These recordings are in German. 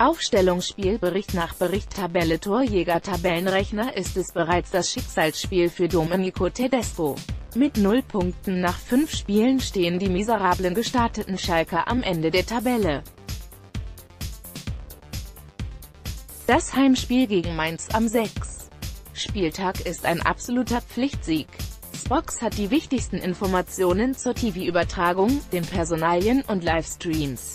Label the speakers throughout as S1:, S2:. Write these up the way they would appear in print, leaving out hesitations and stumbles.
S1: Aufstellungsspielbericht nach Bericht Tabelle Torjäger Tabellenrechner ist es bereits das Schicksalsspiel für Domenico Tedesco. Mit 0 Punkten nach 5 Spielen stehen die miserablen gestarteten Schalker am Ende der Tabelle. Das Heimspiel gegen Mainz am 6. Spieltag ist ein absoluter Pflichtsieg. Spox hat die wichtigsten Informationen zur TV-Übertragung, den Personalien und Livestreams.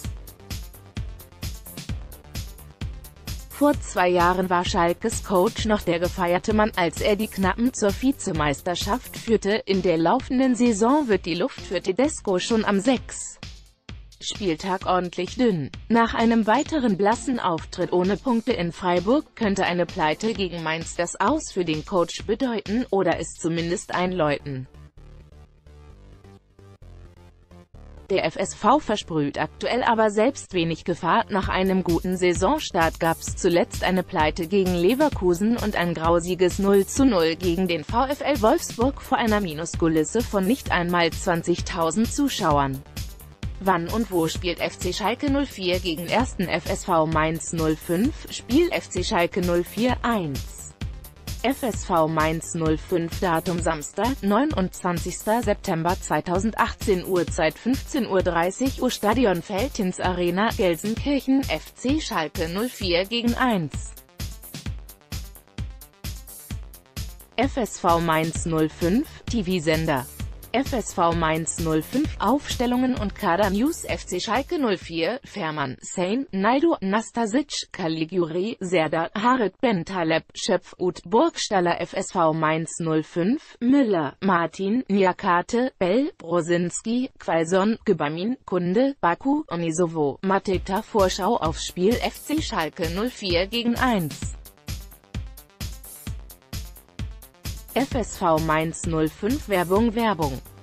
S1: Vor 2 Jahren war Schalkes Coach noch der gefeierte Mann, als er die Knappen zur Vizemeisterschaft führte. In der laufenden Saison wird die Luft für Tedesco schon am 6. Spieltag ordentlich dünn. Nach einem weiteren blassen Auftritt ohne Punkte in Freiburg könnte eine Pleite gegen Mainz das Aus für den Coach bedeuten, oder es zumindest einläuten. Der FSV versprüht aktuell aber selbst wenig Gefahr. Nach einem guten Saisonstart gab's zuletzt eine Pleite gegen Leverkusen und ein grausiges 0:0 gegen den VfL Wolfsburg vor einer Minuskulisse von nicht einmal 20.000 Zuschauern. Wann und wo spielt FC Schalke 04 gegen 1. FSV Mainz 05? Spiel FC Schalke 04 1. FSV Mainz 05. Datum Samstag, 29. September 2018. Uhrzeit 15:30 Uhr. Stadion Veltins-Arena, Gelsenkirchen. FC Schalke 04 gegen 1. FSV Mainz 05, TV-Sender. FSV Mainz 05, Aufstellungen und Kader-News. FC Schalke 04, Fährmann, Sain, Naidu, Nastasic, Caligiuri, Serdar, Harit Bentaleb, Schöpf-Ut, Burgstaller. FSV Mainz 05, Müller, Martin, Niakate, Bell, Brosinski, Quaison, Gbamin, Kunde, Baku, Onisovo, Mateta. Vorschau aufs Spiel FC Schalke 04 gegen 1. FSV Mainz 05. Werbung